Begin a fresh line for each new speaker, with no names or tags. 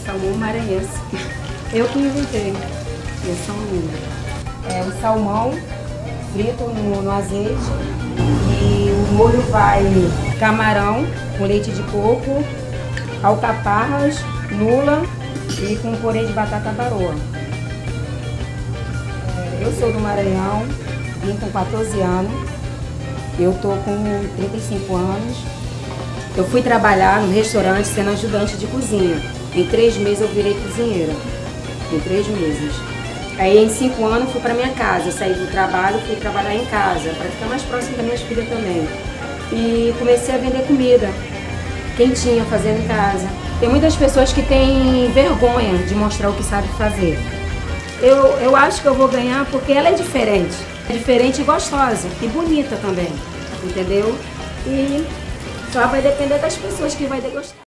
salmão maranhense. Eu que inventei. Esse é o salmão frito no azeite e o molho vai camarão com leite de coco, alcaparras, lula e com purê de batata baroa. Eu sou do Maranhão, vim com 14 anos, eu tô com 35 anos. Eu fui trabalhar no restaurante sendo ajudante de cozinha. Em 3 meses eu virei cozinheira, em 3 meses. Aí em 5 anos fui para minha casa, eu saí do trabalho, fui trabalhar em casa, para ficar mais próximo das minhas filhas também. E comecei a vender comida, quentinha, fazendo em casa. Tem muitas pessoas que têm vergonha de mostrar o que sabe fazer. Eu acho que eu vou ganhar porque ela é diferente. É diferente e gostosa, e bonita também, entendeu? E só vai depender das pessoas que vai degustar.